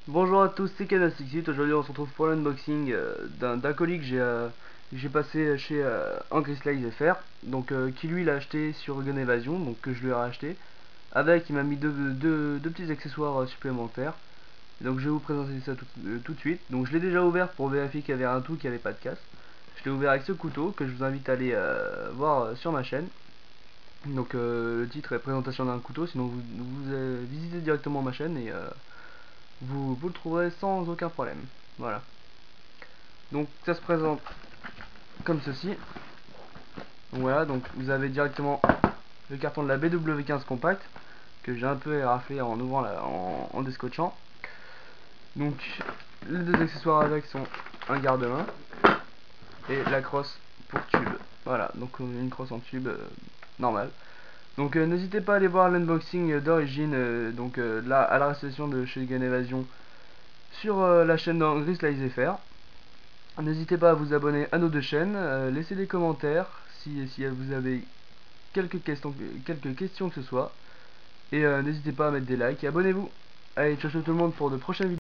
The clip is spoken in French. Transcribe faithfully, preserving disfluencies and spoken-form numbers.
Bonjour à tous, c'est Canastixit. Aujourd'hui on se retrouve pour l'unboxing euh, d'un d'un colis que j'ai euh, que j'ai passé chez euh, Angry Slice F R, donc euh, qui lui l'a acheté sur Gun Evasion, donc que je lui ai racheté. Avec, il m'a mis deux, deux, deux petits accessoires euh, supplémentaires. Donc je vais vous présenter ça tout, euh, tout de suite. Donc je l'ai déjà ouvert pour vérifier qu'il y avait un tout, qu'il n'y avait pas de casse. Je l'ai ouvert avec ce couteau que je vous invite à aller euh, voir euh, sur ma chaîne. Donc euh, le titre est présentation d'un couteau, sinon vous, vous euh, visitez directement ma chaîne et euh, vous, vous le trouverez sans aucun problème. Voilà. Donc ça se présente comme ceci. Donc voilà, donc vous avez directement le carton de la B W quinze compact que j'ai un peu éraflé en ouvrant la, en, en descotchant. Donc les deux accessoires avec sont un garde-main et la crosse pour tube. Voilà, donc une crosse en tube euh, normale. Donc euh, n'hésitez pas à aller voir l'unboxing d'origine euh, donc euh, là à la réception de chez Gun Evasion sur euh, la chaîne d'Angry Slice F R. N'hésitez pas à vous abonner à nos deux chaînes, euh, laissez des commentaires si, si vous avez quelques questions, quelques questions que ce soit. Et euh, n'hésitez pas à mettre des likes et abonnez-vous. Allez, ciao ciao tout le monde pour de prochaines vidéos.